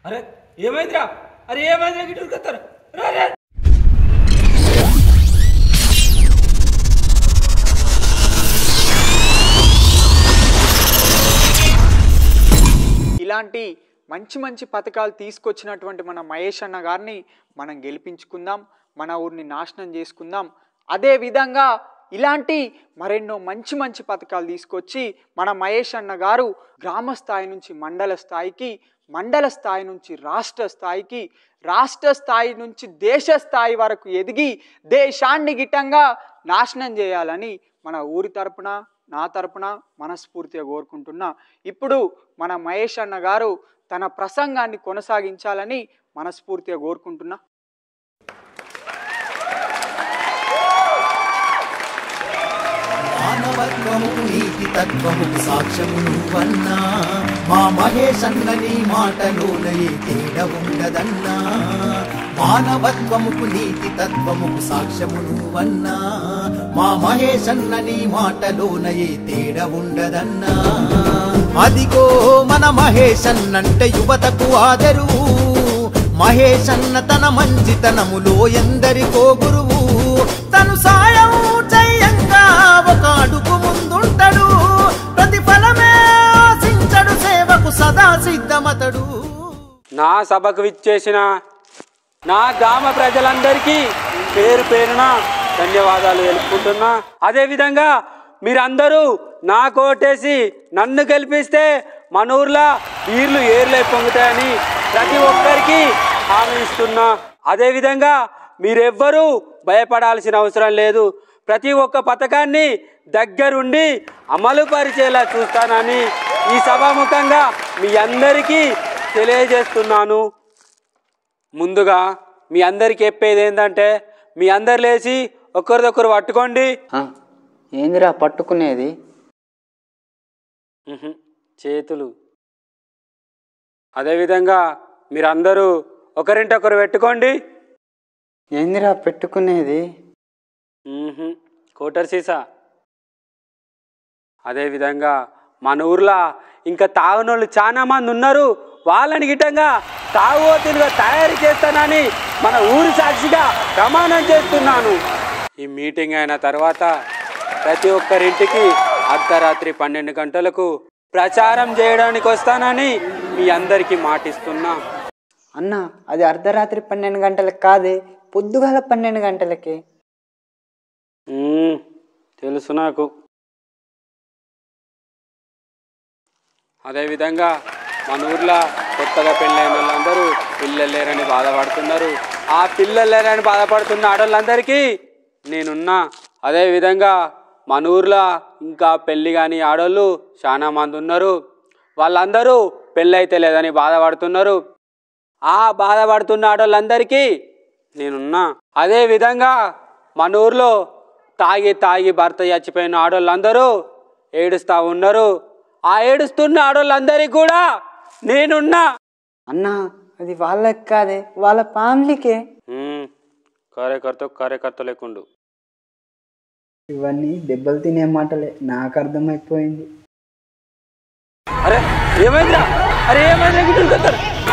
అరే ఏమైందిరా? అరే ఏమైందిరా? గిట్టు ఉరుకుతారు. ఇలాంటి మంచి మంచి పథకాలు తీసుకొచ్చినటువంటి మన మహేష్ అన్న గారిని మనం గెలిపించుకుందాం, మన ఊరిని నాశనం చేసుకుందాం. అదే విధంగా ఇలాంటి మరెన్నో మంచి మంచి పథకాలు తీసుకొచ్చి మన మహేష్ అన్న గారు గ్రామ స్థాయి నుంచి మండల స్థాయికి, మండల స్థాయి నుంచి రాష్ట్ర స్థాయికి, రాష్ట్ర స్థాయి నుంచి దేశ స్థాయి వరకు ఎదిగి దేశాన్ని గిట్టంగా నాశనం చేయాలని మన ఊరి తరపున, నా తరపున మనస్ఫూర్తిగా కోరుకుంటున్నా. ఇప్పుడు మన మహేష్ అన్న గారు తన ప్రసంగాన్ని కొనసాగించాలని మనస్ఫూర్తిగా కోరుకుంటున్నా. మానవత్వము నీతి తత్వము సాక్ష్యము నువ్వన్నా, మా మహేష్ అన్న నీ మాటలోన ఏ తేడా ఉండదన్నా. మానవత్వముకు నీతి తత్వముకు సాక్ష్యము నువ్వన్నా, మా మహేష్ అన్న నీ మాటలోన ఏ తేడా ఉండదన్నా. అదిగో మన మహేష్ అన్నంటే యువతకు ఆదరువు, మహేష్ అన్న తన మంచితనములో ఎందరికో గురువు. తను సాయం చెయ్యంగా ఒక అడుగు ముందుంటాడు, ప్రతిఫలమే ఆశించడు, సేవకు సదా సిద్ధమతడు. నా సభకు విచ్చేసిన నా గ్రామ ప్రజలందరికీ పేరు పేరున ధన్యవాదాలు తెలుపుకుంటున్నా. అదేవిధంగా మీరందరూ నాకు ఓటేసి నన్ను గెలిపిస్తే మన ఊర్లో వీర్లు ఏర్లై పొంగుతాయని ప్రతి ఒక్కరికి హామీ ఇస్తున్నా. అదేవిధంగా మీరెవ్వరూ భయపడాల్సిన అవసరం లేదు. ప్రతి ఒక్క పథకాన్ని దగ్గరుండి అమలు పరిచేలా చూస్తానని ఈ సభాముఖంగా మీ అందరికీ తెలియజేస్తున్నాను. ముందుగా మీ అందరికి చెప్పేది ఏంటంటే, మీ అందరు లేచి ఒకరిదొకరు పట్టుకోండి. ఏందిరా పట్టుకునేది? చేతులు. అదేవిధంగా మీరందరూ ఒకరింటొకరు పెట్టుకోండి. ఏందిరా పెట్టుకునేది? కోటర్ సీసా. అదేవిధంగా మన ఊర్లో ఇంకా తాగునోళ్ళు చాలా మంది ఉన్నారు. వాళ్ళని గిట్టంగా తాగుబోతులుగా తయారు చేస్తానని మన ఊరి సాక్షిగా ప్రమాణం చేస్తున్నాను. ఈ మీటింగ్ అయిన తర్వాత ప్రతి ఒక్కరింటికి అర్ధరాత్రి 12 గంటలకు ప్రచారం చేయడానికి వస్తానని మీ అందరికీ మాటిస్తున్నా. అన్న, అది అర్ధరాత్రి 12 గంటలకు కాదే, పొద్దుగాల 12 గంటలకే. తెలుసు నాకు. అదేవిధంగా మన ఊర్లో కొత్తగా పెళ్ళైన వాళ్ళందరూ పిల్లలు లేరని బాధపడుతున్నారు. ఆ పిల్లలు లేరని బాధపడుతున్న ఆడవాళ్ళందరికీ నేనున్నా. అదేవిధంగా మన ఊర్లో ఇంకా పెళ్ళి కాని ఆడవాళ్ళు చాలా మంది ఉన్నారు. వాళ్ళందరూ పెళ్ళి అయితే లేదని బాధపడుతున్నారు. ఆ బాధపడుతున్న ఆడవాళ్ళందరికీ నేనున్నా. అదేవిధంగా మన ఊర్లో తాగి భర్త చచ్చిపోయిన ఆడవాళ్ళందరూ ఏడుస్తూ ఉన్నారు. ఆ ఏడుస్తున్న ఆడవాళ్ళందరికీ కూడా నేనున్నా. అన్నా, అది వాళ్ళకి కాదే, వాళ్ళ ఫ్యామిలీకే. కార్యకర్త లేకుండు. ఇవన్నీ దెబ్బలు తినే మాటలే, నాకు అర్థమైపోయింది. అరే ఏమైందిరా? అరే ఏమైందిరా?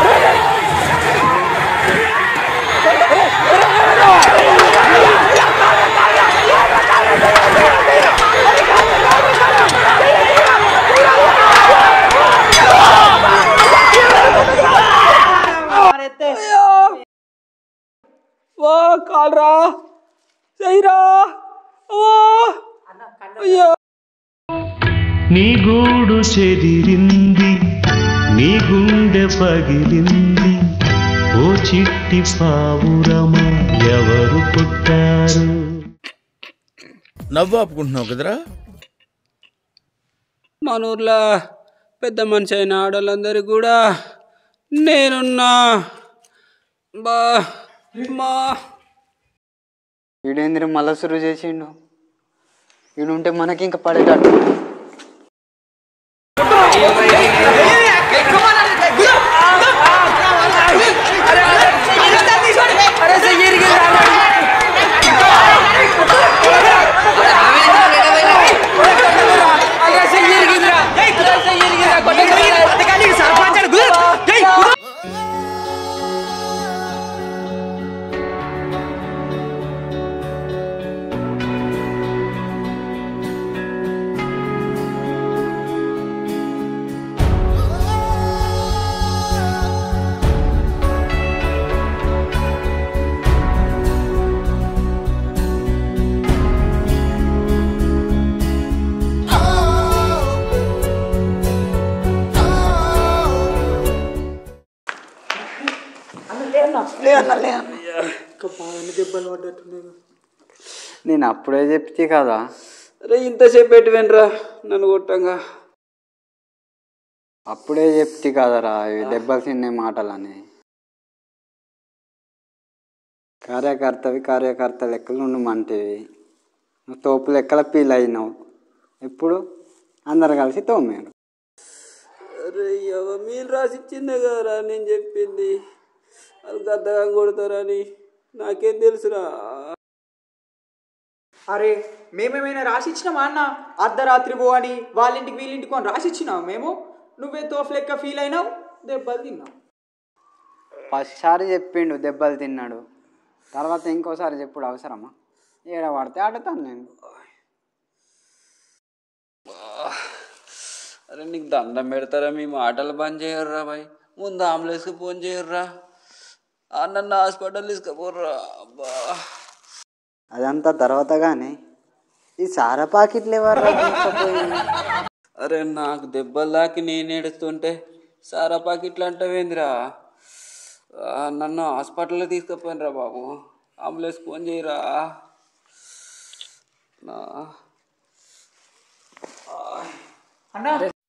ఓ కాల్రా సైరా. నీ గూడు చెదిరింది, నీ గుండె పగిలింది, ఓ చిట్టి పావురమ ఎవరు పుట్టారు? నవ్వు ఆపుకుంటున్నావు కదరా? మన ఊర్లో పెద్ద మనిషి అయిన ఆడవాళ్ళందరికీ కూడా నేనున్నా. వీడేంద్ర మళ్ళా సురు చేసిండు. వీడుంటే మనకి ఇంకా పడేటట్టు. దెబ్బలు పడ్డట్టున్నాయి. నేను అప్పుడే చెప్తే కదా. అరే ఇంతసేపు పెట్టివేనరా నన్ను కొట్టంగా. అప్పుడే చెప్తే కదరా ఇవి దెబ్బలు తినే మాటలని. కార్యకర్త లెక్కలు ఉండమంటివి, నువ్వు తోపు లెక్కల ఫీల్ అయినావు. ఇప్పుడు అందరు కలిసి తోమారు. అరే మీరు రాసిచ్చిందే కదరా నేను చెప్పింది. వాళ్ళు గద్దగా కొడతారని నాకేం తెలుసురా. అరే మేమేమైనా రాసిచ్చినామా అన్న? అర్ధరాత్రి పో అని వాళ్ళింటికి వీళ్ళింటికి అని రాసిచ్చినావు మేము. నువ్వే తోఫ్ లెక్క ఫీల్ అయినావు, దెబ్బలు తిన్నావు. ఫస్ట్ సారి చెప్పిండు దెబ్బలు తిన్నాడు, తర్వాత ఇంకోసారి చెప్పుడు అవసరమా? ఏడ పడితే ఆడుతాను నేను. అరే నీకు దండం పెడతారా, మీ మాటలు బంద్ చేయర్రా బాయ్. ముందు అంబులెన్స్కి ఫోన్ చేయర్రా, నన్ను హాస్పిటల్ తీసుకుపోర్రా. అబ్బా అదంతా తర్వాత కానీ ఈ సారా పాకెట్లు ఎవరు? అరే నాకు దెబ్బలు దాకి నేను ఏడుస్తుంటే సారా పాకెట్లు అంటావేందిరా? నన్ను హాస్పిటల్లో తీసుకుపోయినరా బాబు. అంబులెన్స్ ఫోన్ చేయరా. అన్నా